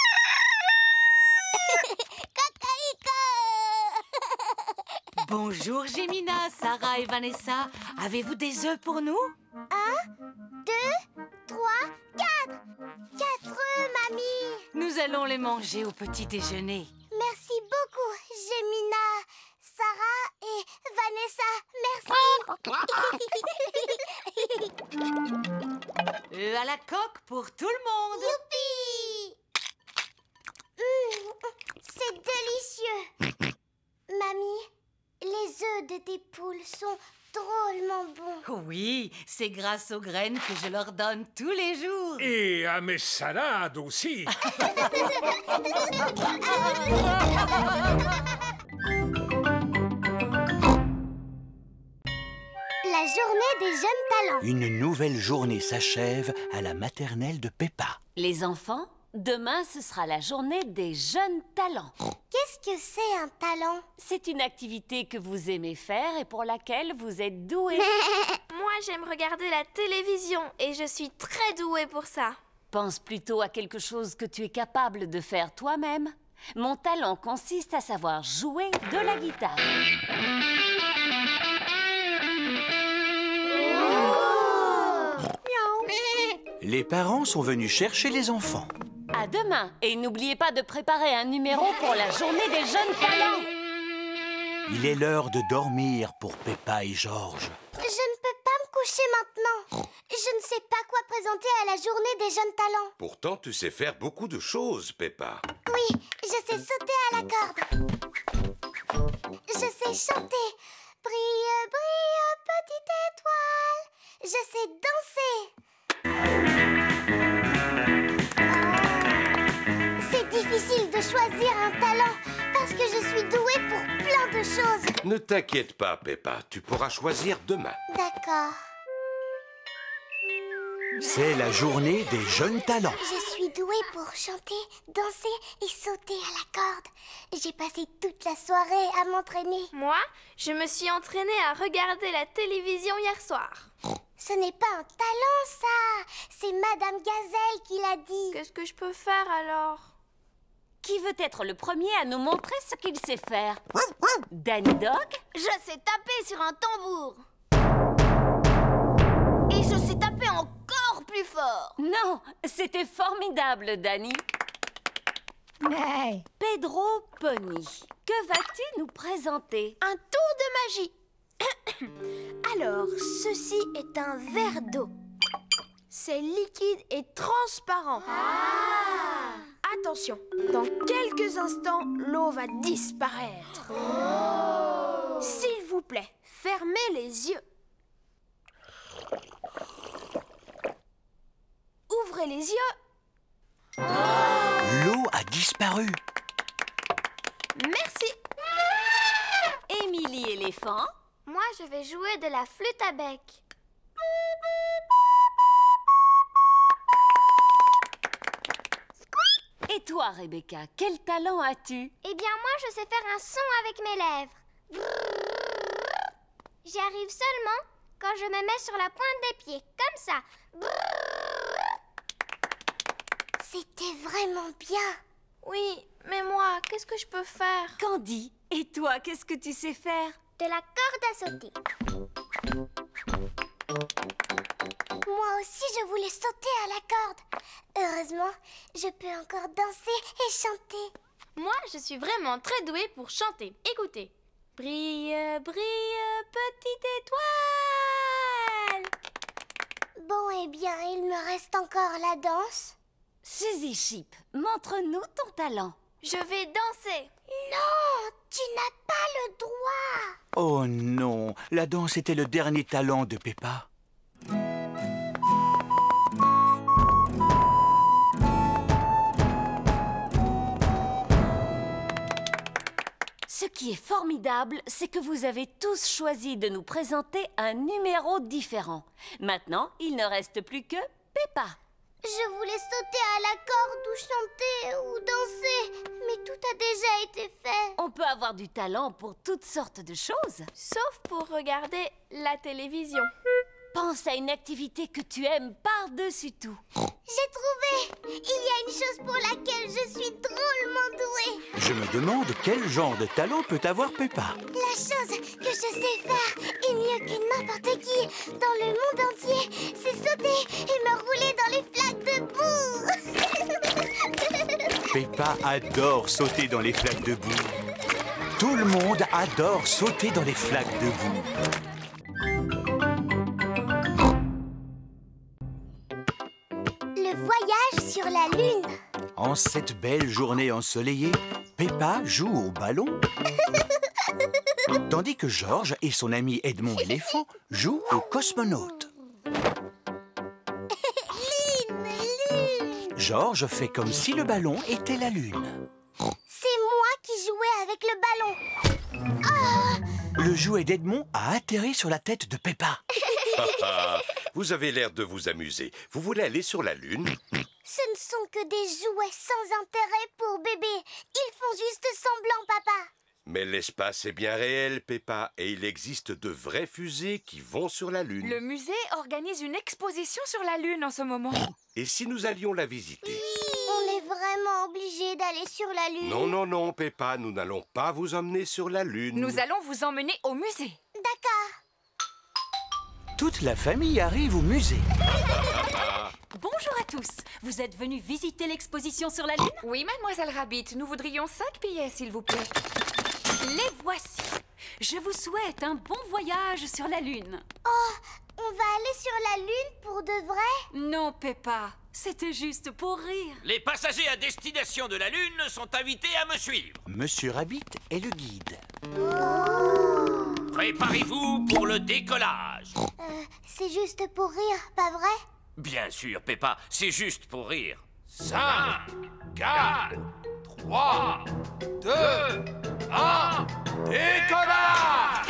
Bonjour, Gemina, Sarah et Vanessa. Avez-vous des œufs pour nous? Un, deux, trois, quatre. Quatre œufs, mamie. Nous allons les manger au petit déjeuner. Merci beaucoup, Gemina, Sarah et Vanessa. Merci. Œufs à la coque pour tout le monde. Youpi! Mmh, c'est délicieux. Mamie, les œufs de tes poules sont drôlement bons. Oui, c'est grâce aux graines que je leur donne tous les jours. Et à mes salades aussi. La journée des jeunes talents. Une nouvelle journée s'achève à la maternelle de Peppa. Les enfants, demain ce sera la journée des jeunes talents. Qu'est-ce que c'est un talent? C'est une activité que vous aimez faire et pour laquelle vous êtes doués. Moi, j'aime regarder la télévision et je suis très douée pour ça. Pense plutôt à quelque chose que tu es capable de faire toi-même. Mon talent consiste à savoir jouer de la guitare. Les parents sont venus chercher les enfants. À demain. Et n'oubliez pas de préparer un numéro pour la journée des jeunes talents. Il est l'heure de dormir pour Peppa et Georges. Je ne peux pas me coucher maintenant. Je ne sais pas quoi présenter à la journée des jeunes talents. Pourtant, tu sais faire beaucoup de choses, Peppa. Oui, je sais sauter à la corde. Je sais chanter. Brille, brille, petite étoile. Je sais danser. C'est difficile de choisir un talent parce que je suis douée pour plein de choses. Ne t'inquiète pas, Peppa. Tu pourras choisir demain. D'accord. C'est la journée des jeunes talents. Je suis douée pour chanter, danser et sauter à la corde. J'ai passé toute la soirée à m'entraîner. Moi, je me suis entraînée à regarder la télévision hier soir. Ce n'est pas un talent, ça. C'est Madame Gazelle qui l'a dit. Qu'est-ce que je peux faire alors? Qui veut être le premier à nous montrer ce qu'il sait faire? Danny Dog? Je sais taper sur un tambour. Et je sais taper encore plus fort. Non, c'était formidable, Danny. Hey. Pedro Pony, que vas-tu nous présenter? Un tour de magie. Alors, ceci est un verre d'eau. C'est liquide et transparent. Ah. Attention, dans quelques instants, l'eau va disparaître. Oh. S'il vous plaît, fermez les yeux. Ouvrez les yeux. Oh. L'eau a disparu. Merci. Émilie éléphant. Moi, je vais jouer de la flûte à bec. Et toi, Rebecca, quel talent as-tu? Eh bien, moi, je sais faire un son avec mes lèvres. J'y arrive seulement quand je me mets sur la pointe des pieds, comme ça. C'était vraiment bien. Oui, mais moi, qu'est-ce que je peux faire? Candy, et toi, qu'est-ce que tu sais faire? De la corde à sauter. Moi aussi, je voulais sauter à la corde. Heureusement, je peux encore danser et chanter. Moi, je suis vraiment très douée pour chanter. Écoutez. Brille, brille, petite étoile. Bon, eh bien, il me reste encore la danse. Suzy Chip, montre-nous ton talent. Je vais danser. Non, tu n'as pas le droit. Oh non, la danse était le dernier talent de Peppa. Ce qui est formidable, c'est que vous avez tous choisi de nous présenter un numéro différent. Maintenant, il ne reste plus que Peppa. Je voulais sauter à la corde ou chanter ou danser, mais tout a déjà été fait. On peut avoir du talent pour toutes sortes de choses. Sauf pour regarder la télévision. Pense à une activité que tu aimes par-dessus tout. J'ai trouvé! Il y a une chose pour laquelle je suis drôlement douée. Je me demande quel genre de talent peut avoir Peppa. La chose que je sais faire, et mieux que n'importe qui, dans le monde entier, c'est sauter et me rouler dans les flaques de boue. Peppa adore sauter dans les flaques de boue. Tout le monde adore sauter dans les flaques de boue. En cette belle journée ensoleillée, Peppa joue au ballon, tandis que Georges et son ami Edmond éléphant jouent au cosmonaute. Lune, lune. Georges fait comme si le ballon était la lune. C'est moi qui jouais avec le ballon. Oh. Le jouet d'Edmond a atterri sur la tête de Peppa. Vous avez l'air de vous amuser. Vous voulez aller sur la Lune? Ce ne sont que des jouets sans intérêt pour bébé. Ils font juste semblant, papa. Mais l'espace est bien réel, Peppa, et il existe de vraies fusées qui vont sur la Lune. Le musée organise une exposition sur la Lune en ce moment. Et si nous allions la visiter? On est vraiment obligé d'aller sur la Lune. Non, non, non, Peppa, nous n'allons pas vous emmener sur la Lune. Nous allons vous emmener au musée. D'accord. Toute la famille arrive au musée. Bonjour à tous. Vous êtes venus visiter l'exposition sur la Lune? Oui, mademoiselle Rabbit. Nous voudrions cinq billets, s'il vous plaît. Les voici. Je vous souhaite un bon voyage sur la Lune. Oh, on va aller sur la Lune pour de vrai? Non, Peppa. C'était juste pour rire. Les passagers à destination de la Lune sont invités à me suivre. Monsieur Rabbit est le guide. Oh. Préparez-vous pour le décollage. Euh, c'est juste pour rire, pas vrai? Bien sûr, Peppa, c'est juste pour rire. cinq, quatre, trois, deux, un, décollage!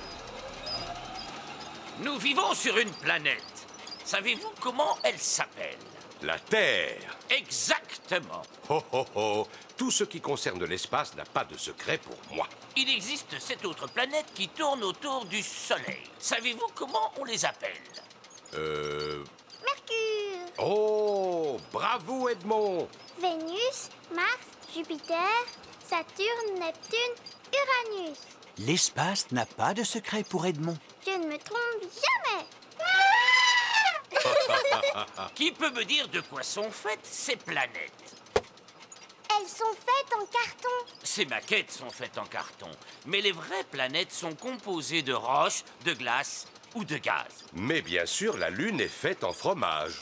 Nous vivons sur une planète. Savez-vous comment elle s'appelle? La Terre. Exactement. Oh, oh, oh. Tout ce qui concerne l'espace n'a pas de secret pour moi. Il existe sept autres planètes qui tournent autour du Soleil. Savez-vous comment on les appelle? Euh... Mercure. Oh, bravo Edmond. Vénus, Mars, Jupiter, Saturne, Neptune, Uranus. L'espace n'a pas de secret pour Edmond. Je ne me trompe jamais. Qui peut me dire de quoi sont faites ces planètes? Elles sont faites en carton. Ces maquettes sont faites en carton, mais les vraies planètes sont composées de roches, de glace ou de gaz. Mais bien sûr, la Lune est faite en fromage.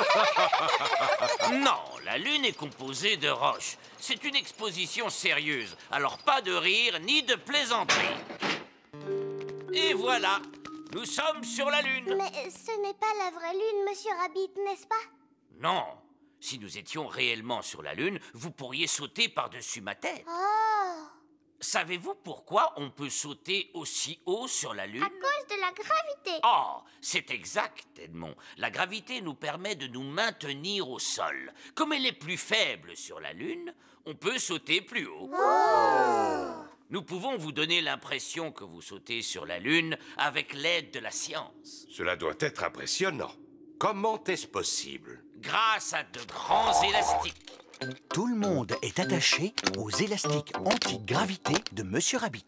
Non, la Lune est composée de roches. C'est une exposition sérieuse, alors pas de rire ni de plaisanterie. Et voilà, nous sommes sur la Lune. Mais ce n'est pas la vraie Lune, Monsieur Rabbit, n'est-ce pas? Non, si nous étions réellement sur la Lune, vous pourriez sauter par-dessus ma tête. Oh! Savez-vous pourquoi on peut sauter aussi haut sur la Lune? À cause de la gravité. Oh, c'est exact, Edmond. La gravité nous permet de nous maintenir au sol. Comme elle est plus faible sur la Lune, on peut sauter plus haut. Oh! Nous pouvons vous donner l'impression que vous sautez sur la Lune avec l'aide de la science. Cela doit être impressionnant. Comment est-ce possible? Grâce à de grands élastiques. Tout le monde est attaché aux élastiques anti-gravité de Monsieur Rabbit.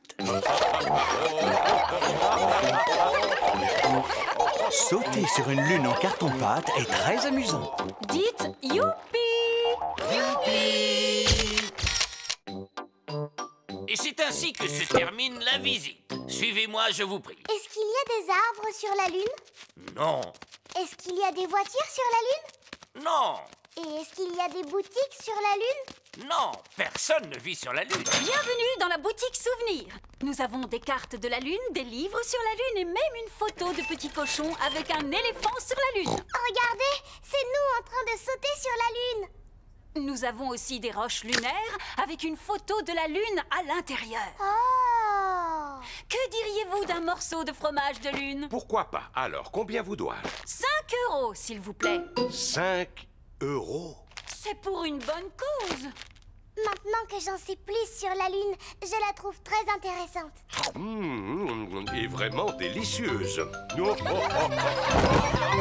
Sauter sur une lune en carton-pâte est très amusant. Dites youpi! Youpi! Et c'est ainsi que se termine la visite. Suivez-moi, je vous prie. Est-ce qu'il y a des arbres sur la Lune? Non. Est-ce qu'il y a des voitures sur la Lune? Non. Et est-ce qu'il y a des boutiques sur la Lune? Non, personne ne vit sur la Lune. Bienvenue dans la boutique Souvenir. Nous avons des cartes de la Lune, des livres sur la Lune et même une photo de petit cochon avec un éléphant sur la Lune. Regardez, c'est nous en train de sauter sur la Lune. Nous avons aussi des roches lunaires avec une photo de la Lune à l'intérieur. Oh! Que diriez-vous d'un morceau de fromage de Lune? Pourquoi pas? Alors, combien vous dois-je? cinq euros, s'il vous plaît. cinq euros? C'est pour une bonne cause. Maintenant que j'en sais plus sur la Lune, je la trouve très intéressante. Mmh, et vraiment délicieuse. Oh, oh, oh, oh.